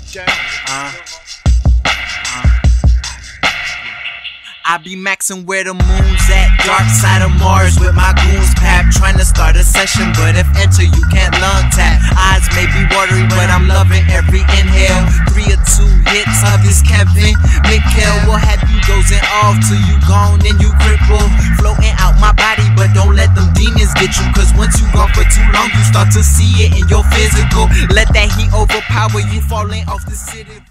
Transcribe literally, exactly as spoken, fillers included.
Uh, uh. I be maxing where the moon's at, dark side of Mars with my goons pap, trying to start a session, but if enter you can't lung tap. Eyes may be watery, but I'm loving every inhale. Three or two hits of this Kevin Mikhail will have you dozing off till you gone and you cripple, floating out my body, but don't let them demons get you, cause once you gone for too long you start to see it in your physical. Let that heat overpower you, falling off the city.